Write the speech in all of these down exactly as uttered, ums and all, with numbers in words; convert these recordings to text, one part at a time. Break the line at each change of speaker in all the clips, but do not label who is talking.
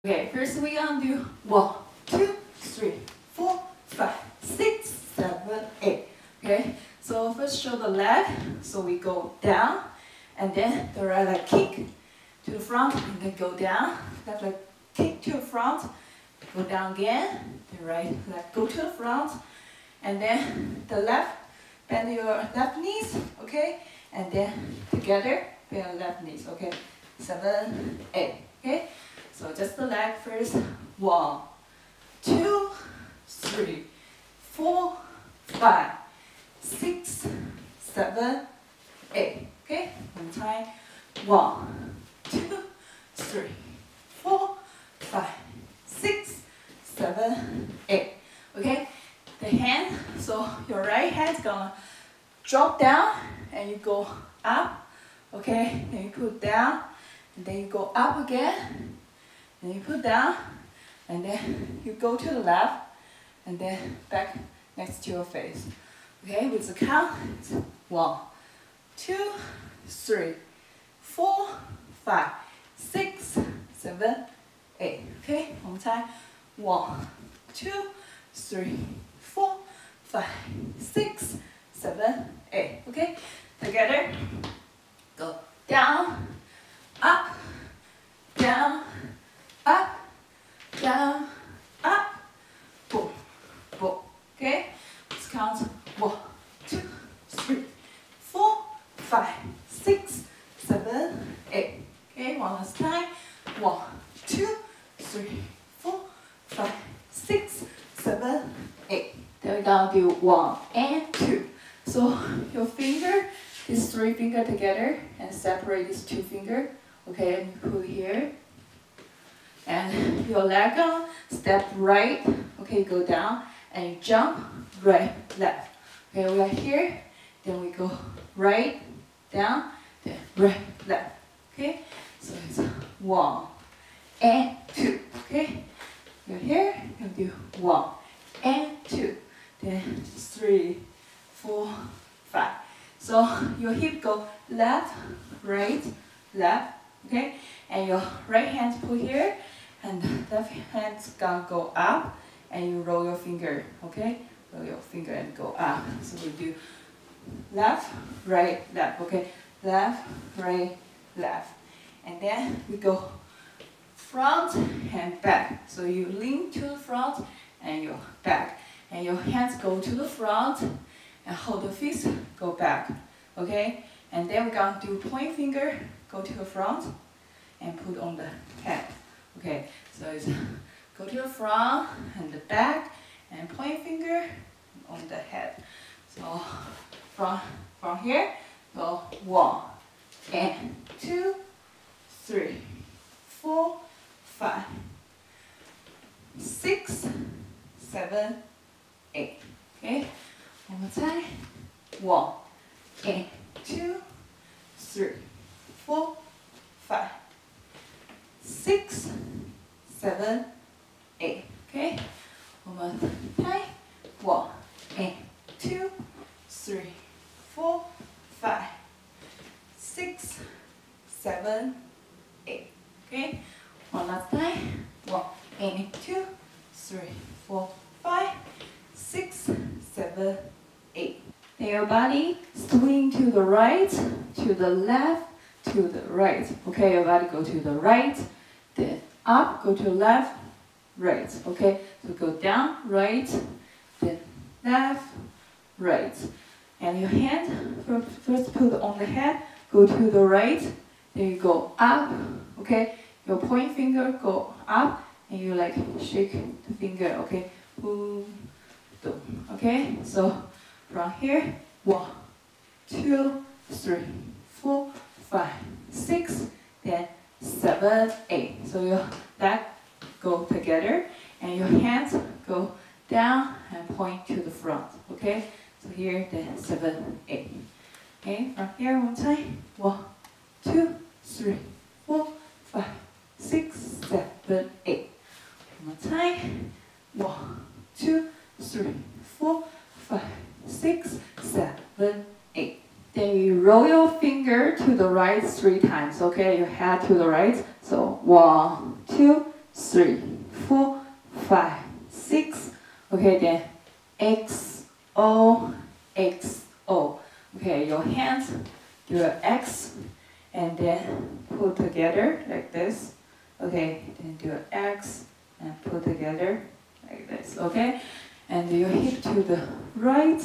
Okay, first we gonna do one, two, three, four, five, six, seven, eight. Okay, so first show the leg, so we go down, and then the right leg kick to the front, and then go down. Left leg kick to the front, go down again. The right leg go to the front, and then the left, bend your left knees, okay, and then together bend left knees, okay. Seven, eight, okay. So just the leg first. One, two, three, four, five, six, seven, eight. Okay, one time. One, two, three, four, five, six, seven, eight. Okay, the hand. So your right hand's gonna drop down, and you go up. Okay, then you put down, and then you go up again. And you put down, and then you go to the left, and then back next to your face. Okay, with the count, it's one, two, three, four, five, six, seven, eight. Okay, one more time. One, two, three, four, five, six, seven, eight. Okay, together. Go down, up, down, up, down, up, boom, boom. Okay, let's count. One, two, three, four, five, six, seven, eight. Okay, one last time. One, two, three, four, five, six, seven, eight. Then we're gonna do one and two. So your finger, these three finger together, and separate these two finger. Okay, and you put here. And your leg gonna step right, okay, go down, and you jump, right, left. Okay, we are here, then we go right, down, then right, left. Okay, so it's one and two. Okay, you're here, you do one and two, then three, four, five. So your hip go left, right, left. Okay, and your right hand put here. And left hand's gonna go up, and you roll your finger, okay? Roll your finger and go up. So we do left, right, left, okay? Left, right, left. And then we go front and back. So you lean to the front and your back. And your hands go to the front and hold the fist, go back, okay? And then we're gonna do point finger, go to the front and put on the head. Okay, so it's go to the front and the back and point finger on the head. So from, from here, go one and two, three, four, five, six, seven, eight. Okay, one more time. One and two, three, four, five, six, seven, eight. Okay, one more time. One and two, three, four, five, six, seven, eight. Okay, one last time. One and two, three, four, five, six, seven, eight. Then your body swing to the right, to the left, to the right. Okay, your body go to the right, then up, go to left, right. Okay, so go down, right, then left, right. And your hand, first put on the head, go to the right, then you go up, okay? Your point finger go up, and you like shake the finger, okay? Boom, boom, okay? So from here, one, two, three, four, five, six, then seven, eight. So your back go together, and your hands go down and point to the front, okay? So here, then seven, eight. Okay, from here, one time. One, two, three, four, five, six, seven, eight. One more time. One, two, three, four, five, six, seven, eight. Then you roll your finger to the right three times, okay? Your head to the right. So one, two, three, four, five, six. Okay, then X, O, X, O. Okay, your hands do an X and then pull together like this. Okay, then do an X and pull together like this. Okay, and your hip to the right,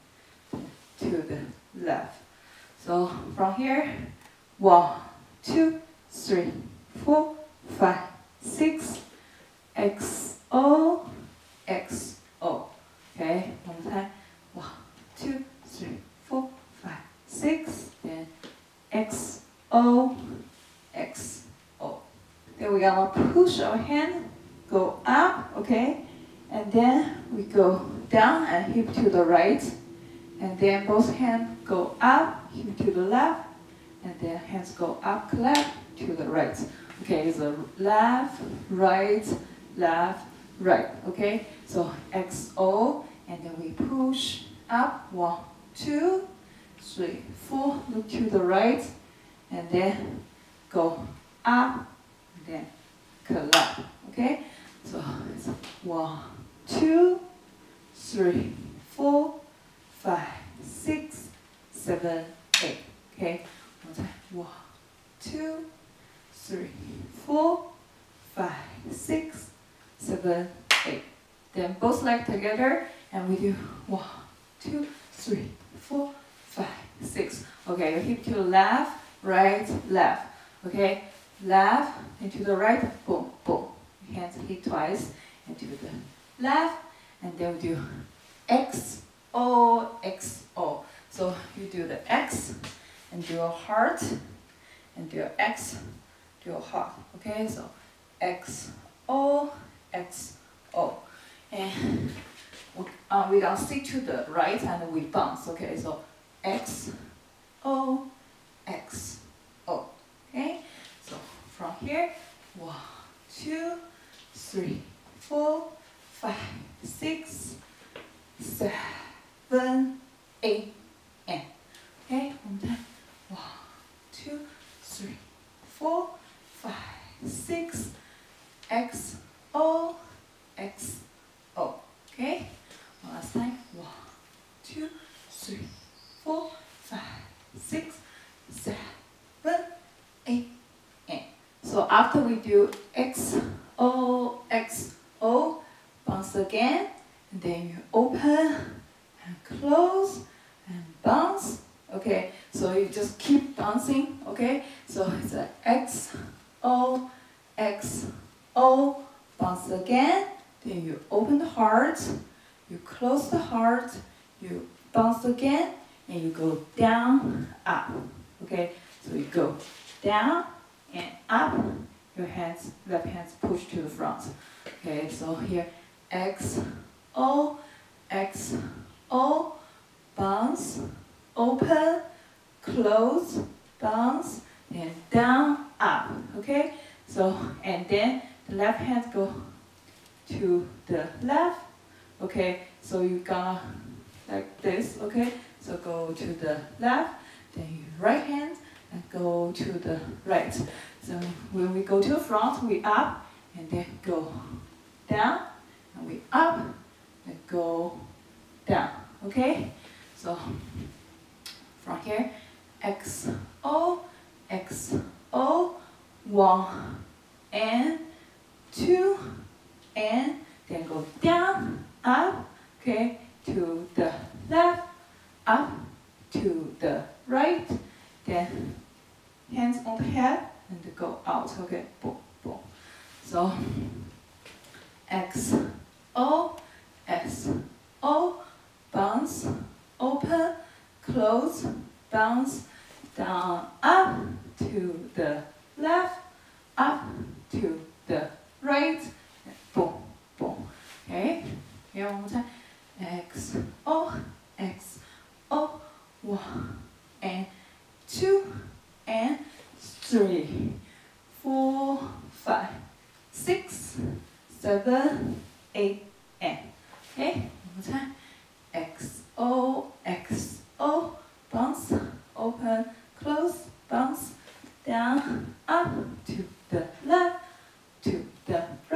to the left. So from here, one, two, three, four, five, six, X, O, X, O. Okay, one more time. One, two, three, four, five, six. Then X, O, X, O. Then we're gonna push our hand, go up, okay? And then we go down and hip to the right. And then both hands go up, hip to the left. And then hands go up, clap to the right. Okay, so left, right, left, right. Okay, so X, O, and then we push up. One, two, three, four. Look to the right, and then go up, and then clap. Okay, so it's one, two, three, four, five, six, seven, eight. Okay, one time. One, two, three, four, five, six, seven, eight. Then both legs together, and we do one, two, three, four, five, six. Okay, your hip to the left, right, left. Okay, left and to the right, boom, boom. Hands hit twice, and to the left, and then we do X, O, X, O. So you do the X, and do a heart, and do a X, do a heart. Okay, so X, O, X, O. And uh, we're gonna stick to the right and we bounce. Okay, so X, O, X, O. Okay, so from here, one, two, three, four, five, six, seven, eight, and okay, one time. One, two, three, four, five, six, X, O, X, O. Okay, one last time. One, two, three, four, five, six, seven, eight, and so after we do X, O, X, O, bounce again, and then you open and close and bounce. Okay, so you just keep bouncing. Okay, so it's a X, O, X, O, bounce again. Then you open the heart, you close the heart, you bounce again, and you go down, up. Okay, so you go down and up. Your hands, left hands push to the front. Okay, so here X, O, X, O, bounce, open, close, bounce, and down, up. Okay, so and then the left hand go to the left. Okay, so you gonna like this. Okay, so go to the left, then your right hand and go to the right. So when we go to the front, we up and then go down, and we up and go down. Okay, so from here, X, O, X, O, one, and two, and then go down, up, okay, to the left, up, to the right, then hands on the head, and go out, okay, boom, boom. So, X, O, S, O, bounce, open, close, bounce, down, up, to the left, up, to the right, boom, boom. Okay, here one more time. X, O, X, O, one, and two, and three, four, five, six, seven, eight, and okay, one more time. X, O, X, O, bounce, open, close, bounce, down, up, to the left, to the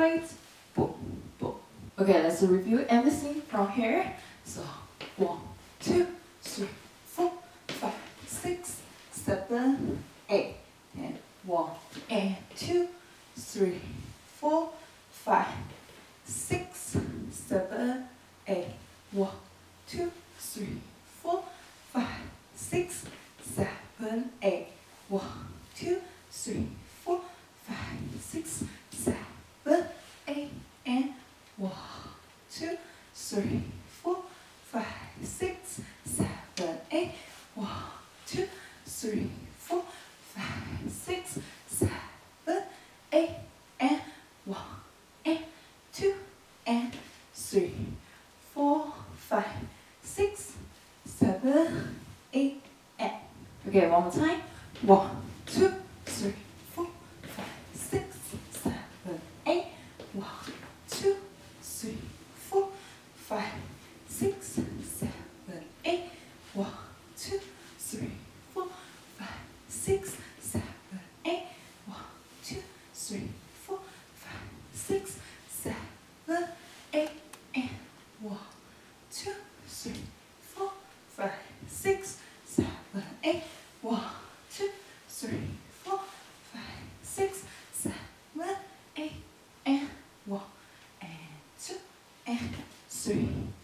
Okay, let's review everything from here. So one, two, three, four, five, six, seven, eight. And one, and two, three, four, five, six, seven, eight. One, two, three, four, five, six, seven, eight. One, two, three, four, five, six, seven, eight. And one, two, three, four, five, six, seven, eight. One, two, three, four, five, six, seven, eight. And one, and two, and three, four, five, six, seven, eight, and okay, one more time. One, two, three, four, five, six, seven, eight. One, two, three, four, five, six, seven, eight. One, two, three, four, five, six, seven, eight. One, two, three, four, five, six, seven, eight. And one, two, three, four, five, six, seven, eight. One, two, three, four, five, six, seven, eight. And one, and two, and three.